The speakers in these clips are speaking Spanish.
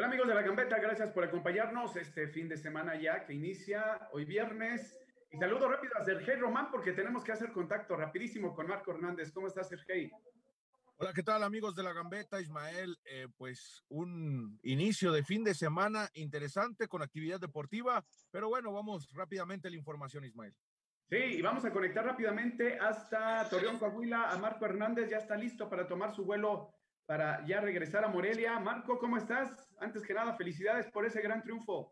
Hola amigos de La Gambeta, gracias por acompañarnos este fin de semana ya que inicia hoy viernes. Y saludo rápido a Sergey Román porque tenemos que hacer contacto rapidísimo con Marco Hernández. ¿Cómo estás, Sergey? Hola, ¿qué tal amigos de La Gambeta? Ismael, pues un inicio de fin de semana interesante con actividad deportiva, pero bueno, vamos rápidamente a la información, Ismael. Sí, y vamos a conectar rápidamente hasta Torreón, Coahuila, a Marco Hernández. Ya está listo para tomar su vuelo para ya regresar a Morelia. Marco, ¿cómo estás? Antes que nada, felicidades por ese gran triunfo.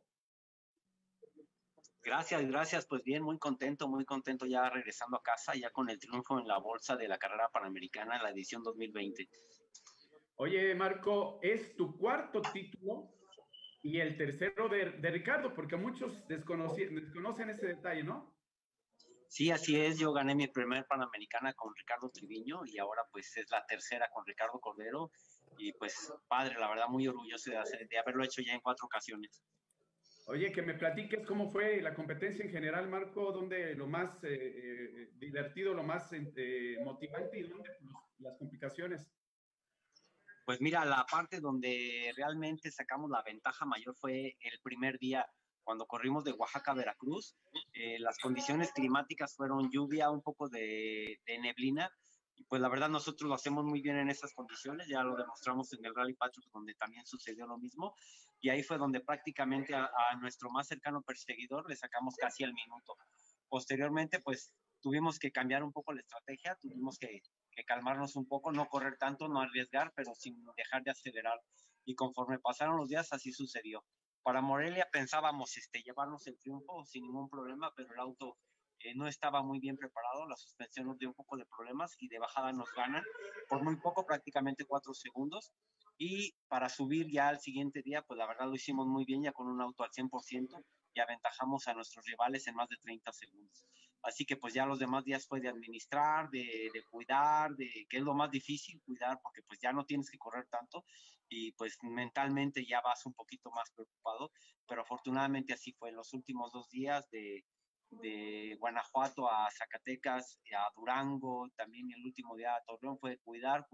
Gracias. Pues bien, muy contento ya regresando a casa, ya con el triunfo en la bolsa de la carrera panamericana en la edición 2020. Oye, Marco, es tu cuarto título y el tercero de Ricardo, porque muchos desconocen ese detalle, ¿no? Sí, así es, yo gané mi primer panamericana con Ricardo Triviño y ahora pues es la tercera con Ricardo Cordero y pues padre, la verdad muy orgulloso de haberlo hecho ya en 4 ocasiones. Oye, que me platiques cómo fue la competencia en general, Marco, donde lo más divertido, lo más motivante y dónde las complicaciones. Pues mira, la parte donde realmente sacamos la ventaja mayor fue el primer día cuando corrimos de Oaxaca a Veracruz. Las condiciones climáticas fueron lluvia, un poco de neblina, y pues la verdad nosotros lo hacemos muy bien en esas condiciones, ya lo demostramos en el Rally Patriot donde también sucedió lo mismo, y ahí fue donde prácticamente a nuestro más cercano perseguidor le sacamos casi el minuto. Posteriormente pues tuvimos que cambiar un poco la estrategia, tuvimos que calmarnos un poco, no correr tanto, no arriesgar, pero sin dejar de acelerar. Y conforme pasaron los días, así sucedió. Para Morelia pensábamos llevarnos el triunfo sin ningún problema, pero el auto no estaba muy bien preparado, la suspensión nos dio un poco de problemas y de bajada nos ganan por muy poco, prácticamente 4 segundos. Y para subir ya al siguiente día, pues la verdad lo hicimos muy bien, ya con un auto al 100% y aventajamos a nuestros rivales en más de 30 segundos. Así que pues ya los demás días fue de administrar, de cuidar, que es lo más difícil, cuidar, porque pues ya no tienes que correr tanto y pues mentalmente ya vas un poquito más preocupado, pero afortunadamente así fue. Los últimos 2 días de Guanajuato a Zacatecas, a Durango, también el último día a Torreón fue cuidar,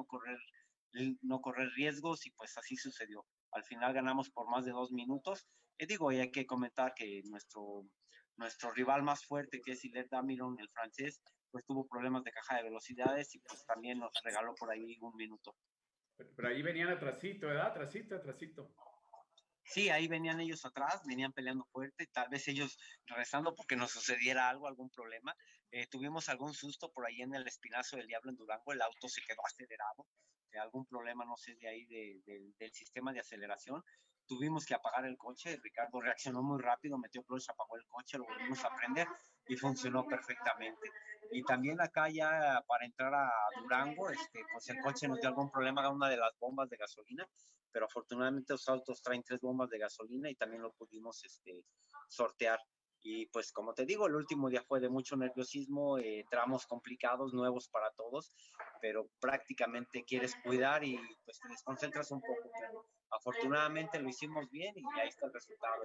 no correr riesgos y pues así sucedió. Al final ganamos por más de 2 minutos. Digo, y hay que comentar que nuestro rival más fuerte, que es Hilaire Damiron, el francés, pues tuvo problemas de caja de velocidades y pues también nos regaló por ahí 1 minuto. Pero ahí venían atrasito, ¿verdad? Atrasito. Sí, ahí venían ellos atrás, venían peleando fuerte, tal vez ellos rezando porque nos sucediera algo, algún problema. Tuvimos algún susto por ahí en el Espinazo del Diablo en Durango, el auto se quedó acelerado, algún problema, no sé, de ahí del sistema de aceleración. Tuvimos que apagar el coche, Ricardo reaccionó muy rápido, metió clutch, apagó el coche, lo volvimos a prender y funcionó perfectamente. Y también acá ya para entrar a Durango, pues el coche nos dio algún problema a una de las bombas de gasolina, pero afortunadamente los autos traen 3 bombas de gasolina y también lo pudimos sortear. Y pues como te digo, el último día fue de mucho nerviosismo, tramos complicados, nuevos para todos, pero prácticamente quieres cuidar y pues te desconcentras un poco, pero afortunadamente lo hicimos bien y ahí está el resultado.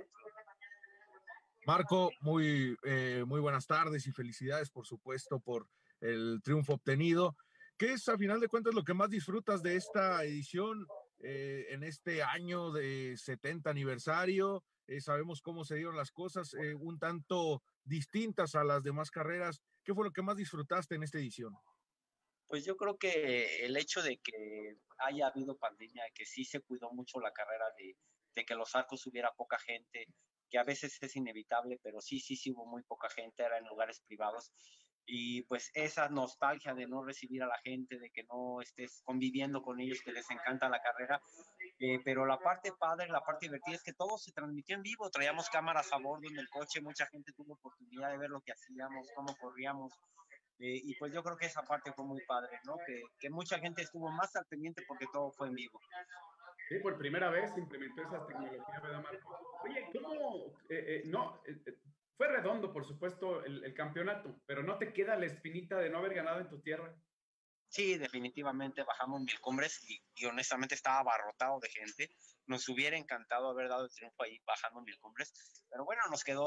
Marco, muy buenas tardes y felicidades, por supuesto, por el triunfo obtenido. ¿Qué es, a final de cuentas, lo que más disfrutas de esta edición en este año de 70 aniversario? Sabemos cómo se dieron las cosas, un tanto distintas a las demás carreras. ¿Qué fue lo que más disfrutaste en esta edición? Pues yo creo que el hecho de que haya habido pandemia, que sí se cuidó mucho la carrera de que los arcos hubiera poca gente, que a veces es inevitable, pero sí hubo muy poca gente, era en lugares privados. Y pues esa nostalgia de no recibir a la gente, de que no estés conviviendo con ellos, que les encanta la carrera. Pero la parte padre, la parte divertida es que todo se transmitió en vivo, traíamos cámaras a bordo en el coche, mucha gente tuvo oportunidad de ver lo que hacíamos, cómo corríamos. Y pues yo creo que esa parte fue muy padre, ¿no? Que mucha gente estuvo más al pendiente porque todo fue en vivo. Sí, por primera vez se implementó esas tecnologías, ¿verdad, Marco? Oye, ¿cómo? No, fue redondo, por supuesto, el campeonato, pero ¿no te queda la espinita de no haber ganado en tu tierra? Sí, definitivamente bajamos 1000 cumbres y honestamente estaba abarrotado de gente. Nos hubiera encantado haber dado el triunfo ahí bajando 1000 cumbres, pero bueno, nos quedó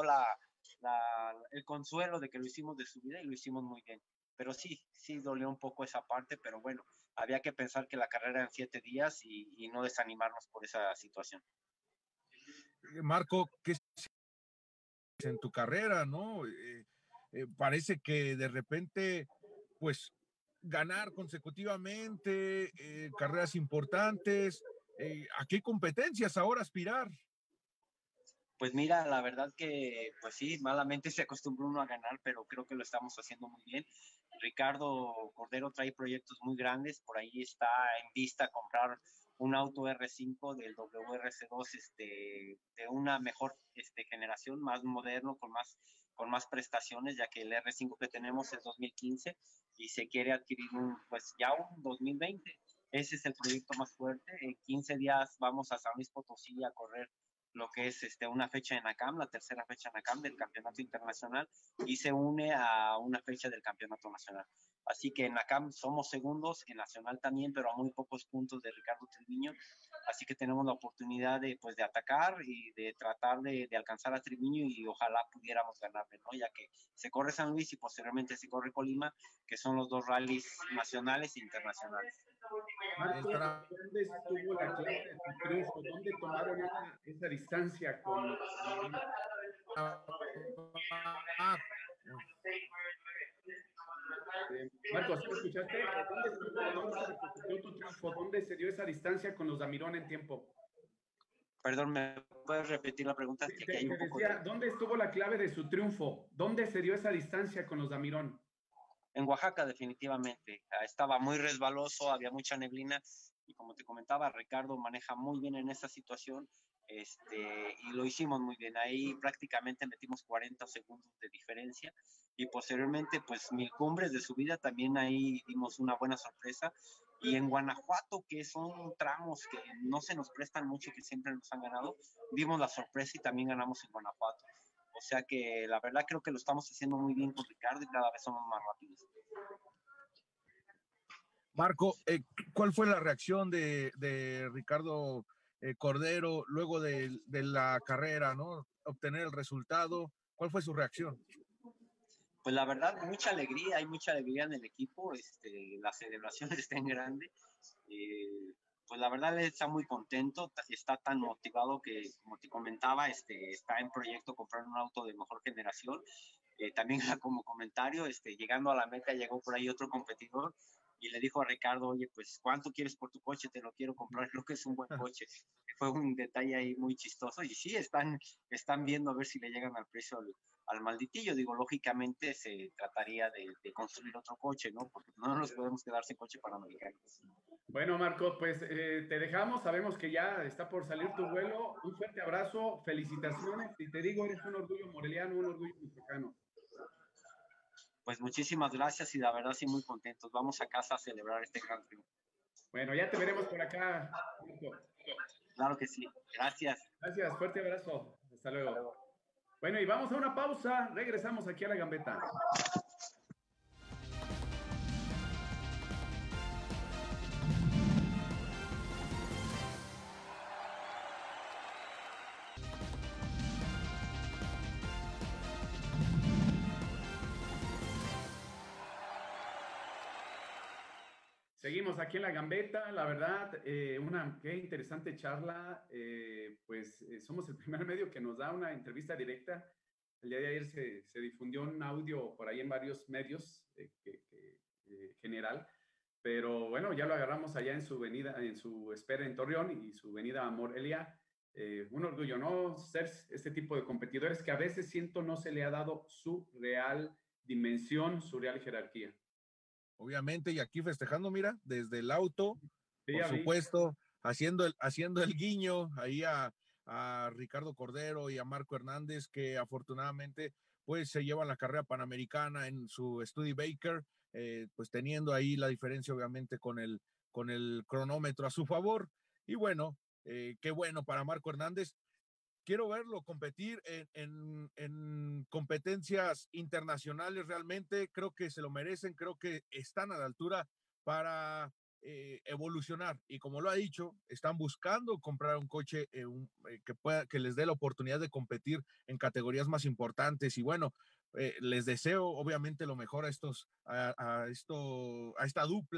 el consuelo de que lo hicimos de subida y lo hicimos muy bien. Pero sí dolió un poco esa parte, pero bueno, había que pensar que la carrera en 7 días y no desanimarnos por esa situación. Marco, ¿qué es en tu carrera, no? Parece que de repente, pues, ganar consecutivamente, carreras importantes, ¿a qué competencias ahora aspirar? Pues mira, la verdad que, pues sí, malamente se acostumbra uno a ganar, pero creo que lo estamos haciendo muy bien. Ricardo Cordero trae proyectos muy grandes, por ahí está en vista comprar un auto R5 del WRC2 de una mejor generación, más moderno, con más prestaciones, ya que el R5 que tenemos es 2015 y se quiere adquirir pues ya un 2020. Ese es el proyecto más fuerte. En 15 días vamos a San Luis Potosí a correr lo que es una fecha en ACAM, la tercera fecha en ACAM del campeonato internacional, y se une a una fecha del campeonato nacional. Así que en ACAM somos segundos, en Nacional también, pero a muy pocos puntos de Ricardo Triviño. Así que tenemos la oportunidad de, pues, de atacar y de tratar de alcanzar a Triviño y ojalá pudiéramos ganarle, ¿no? Ya que se corre San Luis y posteriormente se corre Colima, que son los dos rallies nacionales e internacionales. Marco, ¿dónde estuvo la clave de tu triunfo? ¿Dónde tomaron esa distancia con los Damirón? Marco, ¿sí me escuchaste? ¿Dónde se repercutió tu triunfo? ¿Dónde se dio esa distancia con los Damirón en tiempo? Perdón, ¿me puedes repetir la pregunta? Te decía, ¿dónde estuvo la clave de su triunfo? ¿Dónde se dio esa distancia con los Damirón? En Oaxaca, definitivamente. Estaba muy resbaloso, había mucha neblina y como te comentaba, Ricardo maneja muy bien en esa situación y lo hicimos muy bien. Ahí prácticamente metimos 40 segundos de diferencia y posteriormente, pues 1000 cumbres de subida, también ahí dimos una buena sorpresa. Y en Guanajuato, que son tramos que no se nos prestan mucho, que siempre nos han ganado, dimos la sorpresa y también ganamos en Guanajuato. O sea que la verdad creo que lo estamos haciendo muy bien con Ricardo y cada vez somos más rápidos. Marco, ¿cuál fue la reacción de Ricardo Cordero luego de la carrera, ¿no? Obtener el resultado. ¿Cuál fue su reacción? Pues la verdad, hay mucha alegría en el equipo, la celebración está en grande. Pues la verdad él está muy contento, está tan motivado que, como te comentaba, está en proyecto comprar un auto de mejor generación. También como comentario, llegando a la meta llegó por ahí otro competidor y le dijo a Ricardo, oye, pues, ¿cuánto quieres por tu coche? Te lo quiero comprar, creo que es un buen coche. Fue un detalle ahí muy chistoso y sí, están viendo a ver si le llegan al precio al malditillo. Digo, lógicamente se trataría de construir otro coche, ¿no? Porque no nos podemos quedar sin coche panamericano. Bueno, Marco, pues te dejamos. Sabemos que ya está por salir tu vuelo. Un fuerte abrazo, felicitaciones. Y te digo, eres un orgullo moreliano, un orgullo michoacano. Pues muchísimas gracias y la verdad sí muy contentos. Vamos a casa a celebrar este gran triunfo. Bueno, ya te veremos por acá, Marco. Claro que sí. Gracias. Gracias, fuerte abrazo. Hasta luego. Bueno, y vamos a una pausa. Regresamos aquí a La Gambeta. Seguimos aquí en La Gambeta, la verdad, qué interesante charla, somos el primer medio que nos da una entrevista directa. El día de ayer se difundió un audio por ahí en varios medios general, pero bueno, ya lo agarramos allá en su espera en Torreón y su venida a Morelia. Un orgullo, ¿no? Ser este tipo de competidores que a veces siento no se le ha dado su real dimensión, su real jerarquía. Obviamente, y aquí festejando, mira, desde el auto, sí, por supuesto, haciendo el guiño ahí a Ricardo Cordero y a Marco Hernández, que afortunadamente pues se llevan la carrera panamericana en su Studebaker, pues teniendo ahí la diferencia obviamente con el cronómetro a su favor. Y bueno, qué bueno para Marco Hernández. Quiero verlo competir en competencias internacionales realmente. Creo que se lo merecen, creo que están a la altura para evolucionar. Y como lo ha dicho, están buscando comprar un coche que les dé la oportunidad de competir en categorías más importantes. Y bueno, les deseo obviamente lo mejor a esta dupla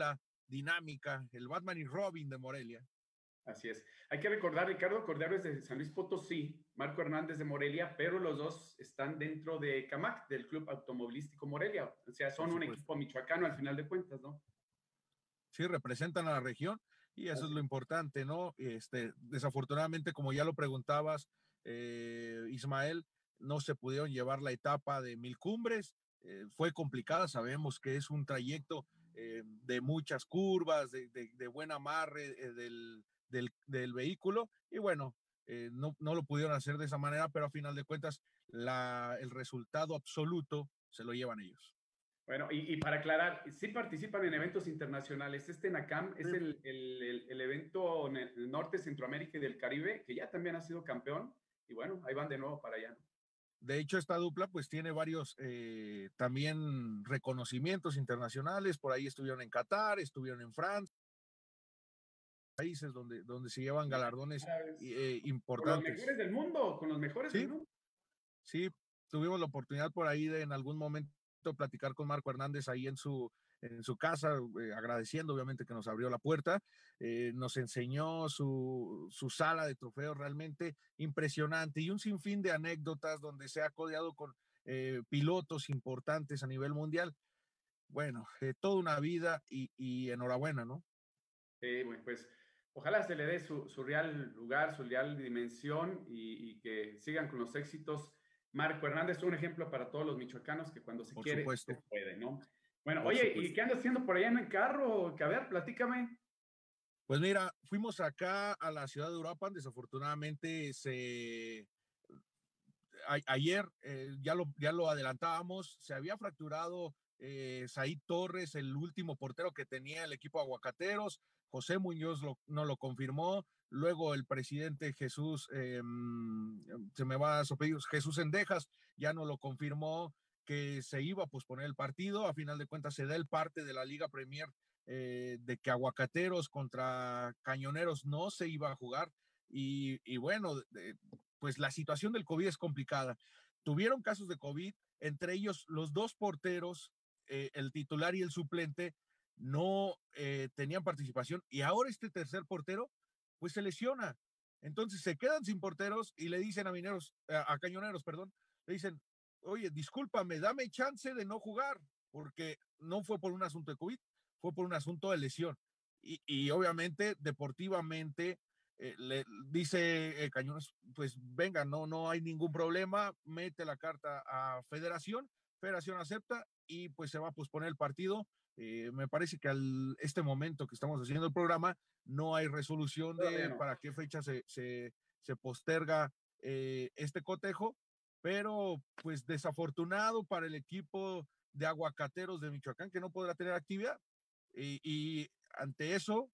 dinámica, el Batman y Robin de Morelia. Así es. Hay que recordar, Ricardo Cordero es de San Luis Potosí, Marco Hernández de Morelia, pero los dos están dentro de CAMAC, del Club Automovilístico Morelia. O sea, son un equipo michoacano al final de cuentas, ¿no? Sí, representan a la región y eso es lo importante, ¿no? Desafortunadamente, como ya lo preguntabas, Ismael, no se pudieron llevar la etapa de 1000 cumbres, fue complicada, sabemos que es un trayecto de muchas curvas, de buen amarre del vehículo, y bueno, no lo pudieron hacer de esa manera, pero a final de cuentas, el resultado absoluto se lo llevan ellos. Bueno, y para aclarar, sí participan en eventos internacionales. NACAM es el evento en el norte, Centroamérica y del Caribe, que ya también ha sido campeón, y bueno, ahí van de nuevo para allá, ¿no? De hecho, esta dupla pues tiene varios también reconocimientos internacionales. Por ahí estuvieron en Qatar, estuvieron en Francia, países donde se llevan galardones importantes. Con los mejores del mundo, con los mejores ¿Sí? del mundo. Sí, tuvimos la oportunidad por ahí de en algún momento platicar con Marco Hernández ahí en su casa, agradeciendo obviamente que nos abrió la puerta, nos enseñó su sala de trofeos realmente impresionante y un sinfín de anécdotas donde se ha codeado con pilotos importantes a nivel mundial. Bueno, toda una vida y enhorabuena, ¿no? Bueno, pues ojalá se le dé su real lugar, su real dimensión y que sigan con los éxitos. Marco Hernández es un ejemplo para todos los michoacanos que cuando se Por quiere, supuesto. se puede, ¿no? Bueno, Por oye, supuesto. ¿y qué andas haciendo por allá en el carro? Que a ver, platícame. Pues mira, fuimos acá a la ciudad de Uruapan, desafortunadamente ayer ya lo adelantábamos, se había fracturado Said Torres, el último portero que tenía el equipo Aguacateros. José Muñoz no lo confirmó, luego el presidente Jesús, se me va a su apellido, Jesús Endejas, ya no lo confirmó que se iba a posponer el partido. A final de cuentas se da el parte de la Liga Premier de que Aguacateros contra Cañoneros no se iba a jugar y bueno, pues la situación del COVID es complicada. Tuvieron casos de COVID, entre ellos los dos porteros, el titular y el suplente, no tenían participación y ahora este tercer portero pues se lesiona. Entonces se quedan sin porteros y le dicen a Cañoneros, perdón, le dicen, oye, discúlpame, dame chance de no jugar, porque no fue por un asunto de COVID, fue por un asunto de lesión. Y obviamente, deportivamente, le dice Cañones, pues venga, no hay ningún problema, mete la carta a Federación, Federación acepta y pues se va a posponer el partido. Me parece que este momento que estamos haciendo el programa no hay resolución de No. para qué fecha se posterga este cotejo, pero pues desafortunado para el equipo de Aguacateros de Michoacán que no podrá tener actividad y ante eso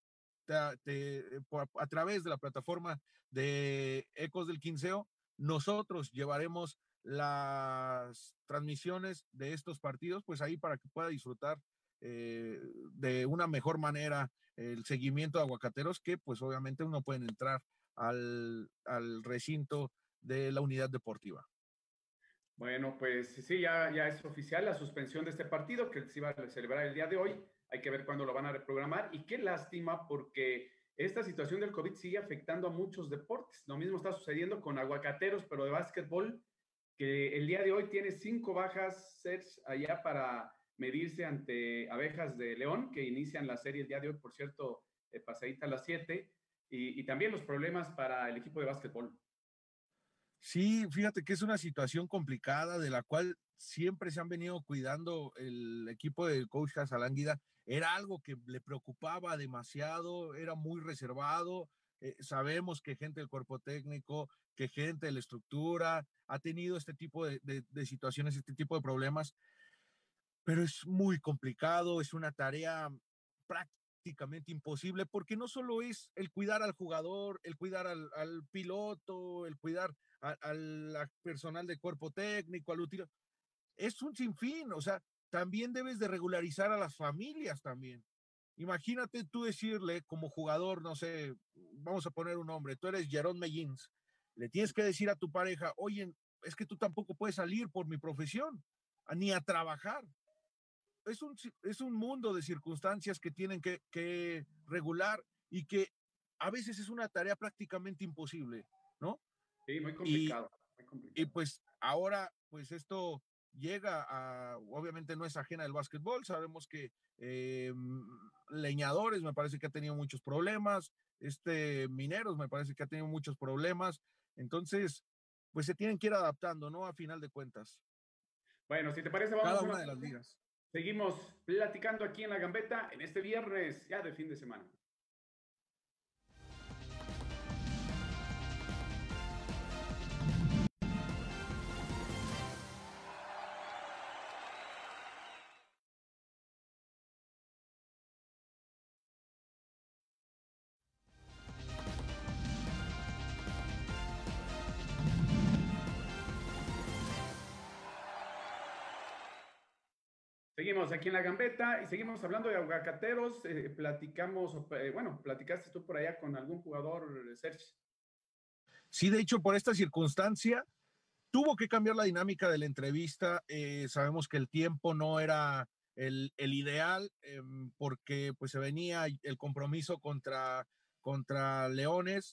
a través de la plataforma de Ecos del Quinceo, nosotros llevaremos las transmisiones de estos partidos, pues ahí para que pueda disfrutar de una mejor manera el seguimiento de Aguacateros, que pues obviamente uno puede entrar al recinto de la unidad deportiva. Bueno, pues sí, ya es oficial la suspensión de este partido que se iba a celebrar el día de hoy. Hay que ver cuándo lo van a reprogramar. Y qué lástima porque esta situación del COVID sigue afectando a muchos deportes. Lo mismo está sucediendo con Aguacateros, pero de básquetbol, que el día de hoy tiene 5 bajas sets allá para medirse ante Abejas de León, que inician la serie el día de hoy, por cierto, pasadita a las 7. Y también los problemas para el equipo de básquetbol. Sí, fíjate que es una situación complicada de la cual siempre se han venido cuidando el equipo del coach Casalánguida. Era algo que le preocupaba demasiado, era muy reservado. Sabemos que gente del cuerpo técnico, que gente de la estructura ha tenido este tipo de situaciones, este tipo de problemas, pero es muy complicado, es una tarea prácticamente imposible porque no solo es el cuidar al jugador, el cuidar al piloto, el cuidar al personal de cuerpo técnico, al útil, es un sinfín, o sea, también debes de regularizar a las familias también. Imagínate tú decirle como jugador, no sé, vamos a poner un nombre, tú eres Jerón Mellins, le tienes que decir a tu pareja, oye, es que tú tampoco puedes salir por mi profesión, ni a trabajar. es un mundo de circunstancias que tienen que regular y que a veces es una tarea prácticamente imposible, ¿no? Sí, muy complicado, muy complicado. Y pues ahora, pues esto llega a, obviamente no es ajena del básquetbol, sabemos que Leñadores me parece que ha tenido muchos problemas, Mineros me parece que ha tenido muchos problemas, entonces, pues se tienen que ir adaptando, ¿no? A final de cuentas. Bueno, si te parece, vamos Cada a una una... de las ligas. Seguimos platicando aquí en La Gambeta en este viernes, ya de fin de semana. Seguimos aquí en La Gambeta y seguimos hablando de aguacateros. Platicaste tú por allá con algún jugador, Sergio. Sí, de hecho, por esta circunstancia, tuvo que cambiar la dinámica de la entrevista. Sabemos que el tiempo no era el ideal porque pues se venía el compromiso contra Leones.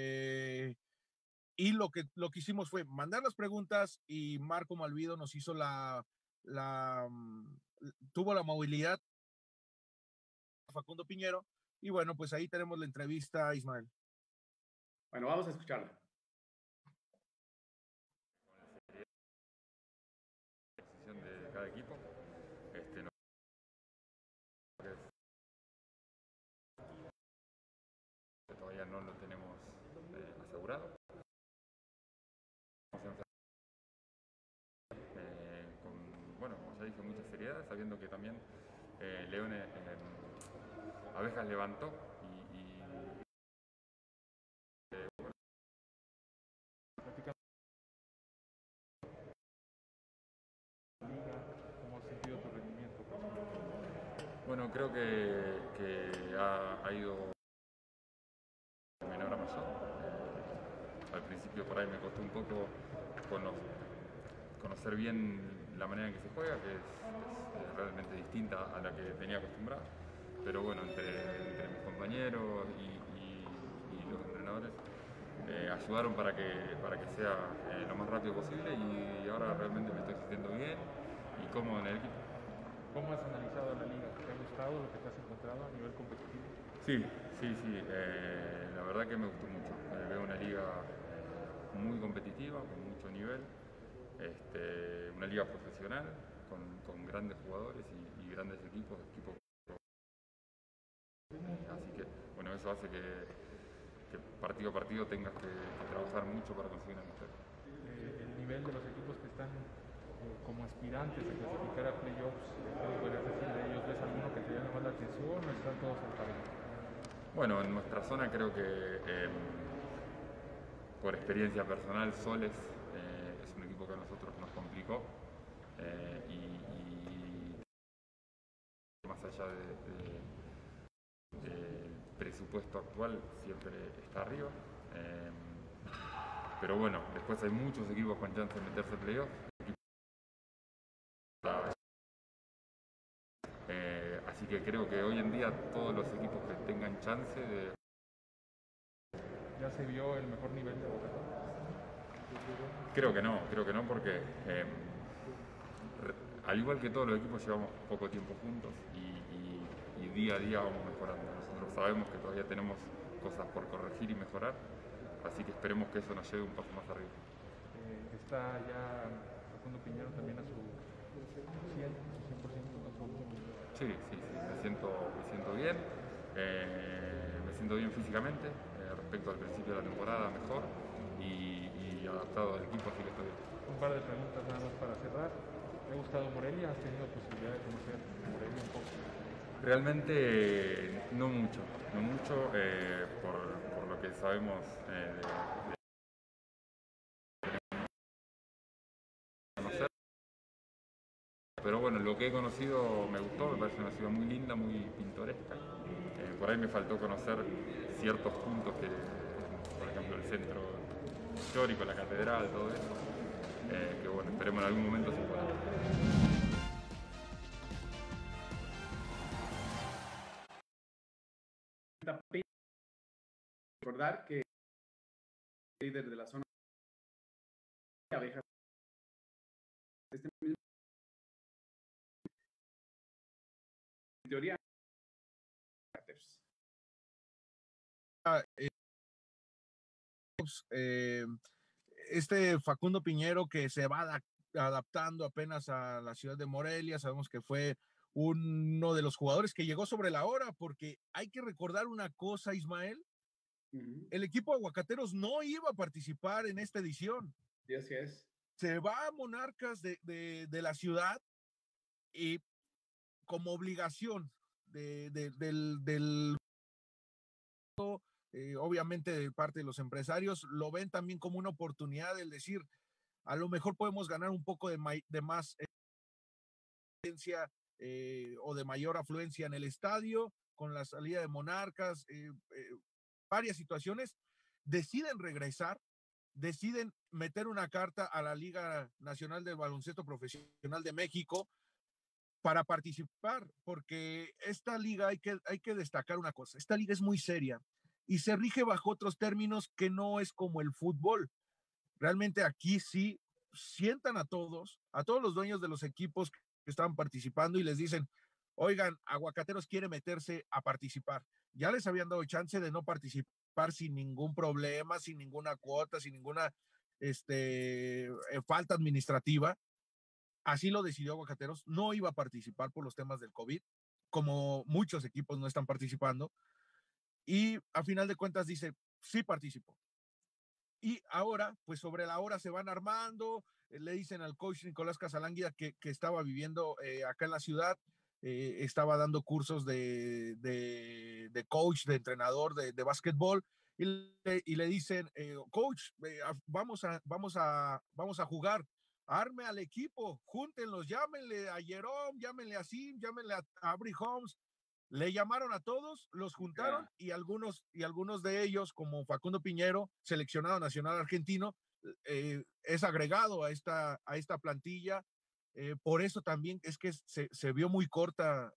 Y lo que hicimos fue mandar las preguntas y Marco Malvido nos hizo tuvo la movilidad Facundo Piñero y bueno, pues ahí tenemos la entrevista a Ismael. Bueno, vamos a escucharla. De cada equipo, todavía no lo tenemos asegurado. Como ya dije, mucha seriedad, sabiendo que también Leones Abejas levantó ¿Cómo has sentido tu rendimiento? bueno, creo que ha ido de menor a mayor. Al principio por ahí me costó un poco conocer bien la manera en que se juega, que es realmente distinta a la que tenía acostumbrado. Pero bueno, entre mis compañeros y los entrenadores ayudaron para que sea lo más rápido posible y ahora realmente me estoy sintiendo bien y cómodo en el equipo. ¿Cómo has analizado la liga? ¿Te ha gustado lo que te has encontrado a nivel competitivo? Sí. La verdad que me gustó mucho. Veo una liga muy competitiva, con mucho nivel, una liga profesional, con grandes jugadores y grandes equipos. Así que, bueno, eso hace que partido a partido tengas que trabajar mucho para conseguir una victoria. El nivel de los equipos que están como aspirantes a clasificar a playoffs, ¿qué podrías decir de ellos? ¿Ves alguno que te llame más la atención o están todos al parejo? Bueno, en nuestra zona creo que por experiencia personal Soles es un equipo que a nosotros nos complicó y más allá del presupuesto actual siempre está arriba. Pero bueno, después hay muchos equipos con chance de meterse en playoff. Así que creo que hoy en día todos los equipos que tengan chance de... ¿Ya se vio el mejor nivel de Bogotá? Creo que no, porque al igual que todos los equipos llevamos poco tiempo juntos y día a día vamos mejorando. Nosotros sabemos que todavía tenemos cosas por corregir y mejorar, así que esperemos que eso nos lleve un paso más arriba. ¿Está ya Facundo Piñero también a su 100%? Sí, me siento bien. Me siento bien físicamente, respecto al principio de la temporada mejor y adaptado al equipo, así que estoy bien. Un par de preguntas nada más para cerrar. ¿Te ha gustado Morelia? ¿Has tenido posibilidad de conocer Morelia un poco? Realmente no mucho, por lo que sabemos de conocer. Pero bueno, lo que he conocido me gustó, me parece una ciudad muy linda, muy pintoresca. Por ahí me faltó conocer ciertos puntos por ejemplo, el centro histórico, la catedral, todo eso. Que bueno, esperemos en algún momento se pueda. recordar que el líder de la zona de abejas este mismo, en teoría este Facundo Piñero que se va adaptando apenas a la ciudad de Morelia, sabemos que fue uno de los jugadores que llegó sobre la hora, porque hay que recordar una cosa, Ismael, el equipo Aguacateros no iba a participar en esta edición. Sí, así es. Se va a Monarcas de la ciudad y como obligación del obviamente de parte de los empresarios, lo ven también como una oportunidad de decir, a lo mejor podemos ganar un poco de más o de mayor afluencia en el estadio, con la salida de Monarcas, varias situaciones, deciden regresar, deciden meter una carta a la Liga Nacional del Baloncesto Profesional de México para participar, porque esta liga hay que destacar una cosa, esta liga es muy seria y se rige bajo otros términos que no es como el fútbol. Realmente aquí sí sientan a todos los dueños de los equipos que estaban participando y les dicen, oigan, Aguacateros quiere meterse a participar. Ya les habían dado chance de no participar sin ningún problema, sin ninguna cuota, sin ninguna falta administrativa. Así lo decidió Aguacateros, no iba a participar por los temas del COVID, como muchos equipos no están participando, y a final de cuentas dice, sí participo. Y ahora, pues sobre la hora se van armando, le dicen al coach Nicolás Casalánguida que estaba viviendo acá en la ciudad, estaba dando cursos de coach, de entrenador de básquetbol, y le dicen, coach, vamos a jugar, arme al equipo, júntenlos, llámenle a Jerome, llámenle a Sim, llámenle a Avery Holmes. Le llamaron a todos, los juntaron y algunos de ellos, como Facundo Piñero, seleccionado nacional argentino, es agregado a esta plantilla. Por eso también es que se vio muy corta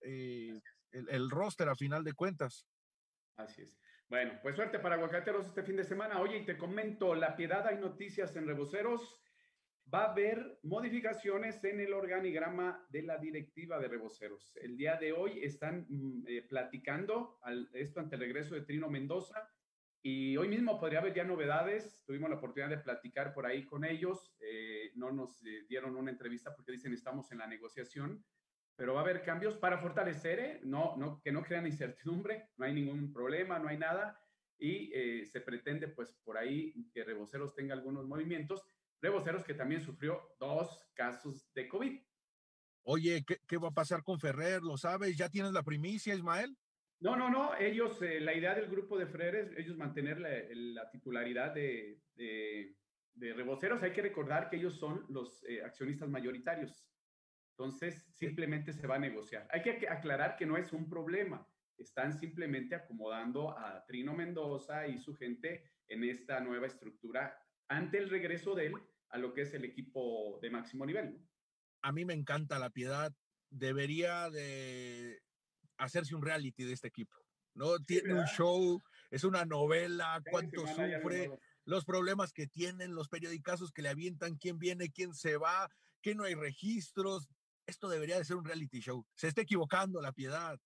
el roster a final de cuentas. Así es. Bueno, pues suerte para Aguacateros este fin de semana. Oye, y te comento, La Piedad, hay noticias en Reboceros. Va a haber modificaciones en el organigrama de la directiva de Reboceros. El día de hoy están platicando esto ante el regreso de Trino Mendoza y hoy mismo podría haber ya novedades. Tuvimos la oportunidad de platicar por ahí con ellos. No nos dieron una entrevista porque dicen estamos en la negociación, pero va a haber cambios para fortalecer, que no crean incertidumbre, no hay ningún problema, no hay nada y se pretende pues por ahí que Reboceros tenga algunos movimientos. Reboceros que también sufrió 2 casos de COVID. Oye, ¿qué va a pasar con Ferrer? ¿Lo sabes? ¿Ya tienes la primicia, Ismael? No. Ellos, la idea del grupo de Freres, ellos mantener la titularidad de Reboceros. Hay que recordar que ellos son los accionistas mayoritarios. Entonces, simplemente se va a negociar. Hay que aclarar que no es un problema. Están simplemente acomodando a Trino Mendoza y su gente en esta nueva estructura ante el regreso de él a lo que es el equipo de máximo nivel, ¿no? A mí me encanta La Piedad. Debería de hacerse un reality de este equipo, ¿no? Sí, tiene un show, es una novela, cuánto sufre, los problemas que tienen, los periodicazos que le avientan, quién viene, quién se va, que no hay registros. Esto debería de ser un reality show. Se está equivocando La Piedad.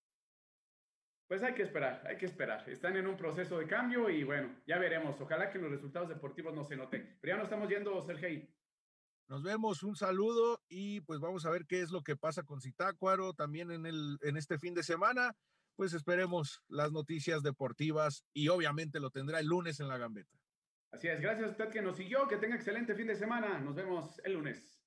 Pues hay que esperar. Están en un proceso de cambio y bueno, ya veremos. Ojalá que los resultados deportivos no se noten. Pero ya nos estamos yendo, Sergei. Nos vemos, un saludo y pues vamos a ver qué es lo que pasa con Zitácuaro también en este fin de semana. Pues esperemos las noticias deportivas y obviamente lo tendrá el lunes en La Gambeta. Así es, gracias a usted que nos siguió, que tenga excelente fin de semana. Nos vemos el lunes.